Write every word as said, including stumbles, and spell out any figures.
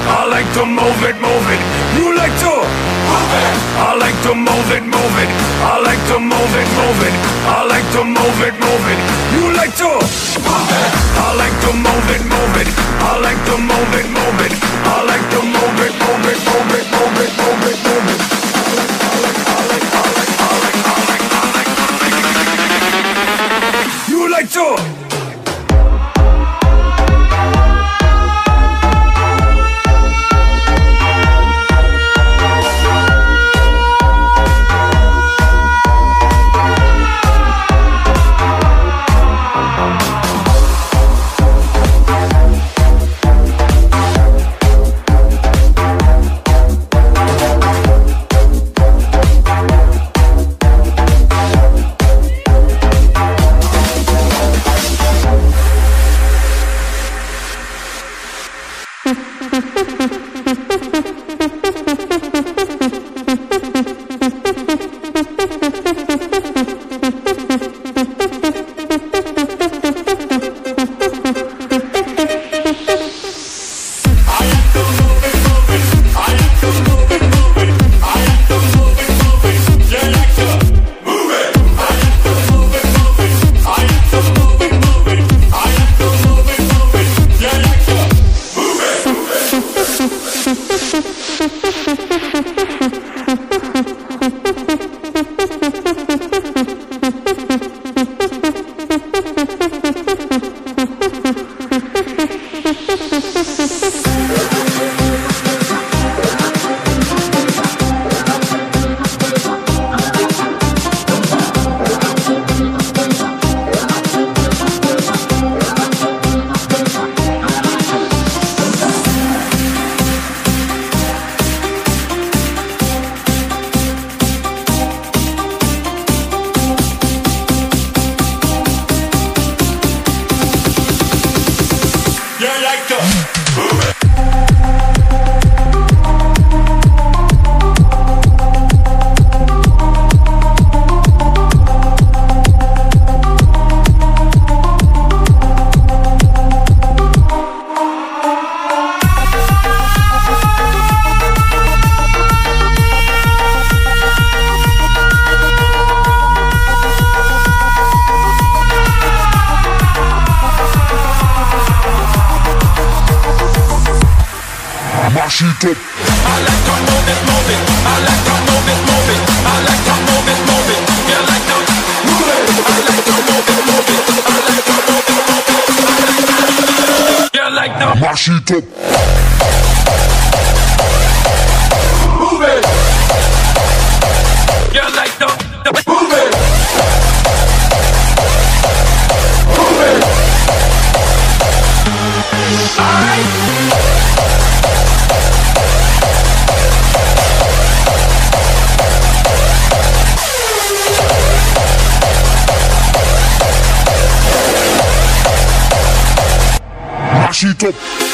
I like to move it, move it. You like to move it. I like to move it, move it. I like to move it, move it. I like to move it, move it. You like to move it. I like to move it, move it. I like to move it, move it. I like to move it, move it, move it, move it, move it, move it. I like, I like, I like, I like, I like, I like, I like. You like to. Machito. I like to move it, move it. I like to move it, move it. I like to move it, move it. You like to move it. I like to move it, move it. I like to move it, move it. You like to Machito. Move it. You like to move it. Move it. All right. Machito.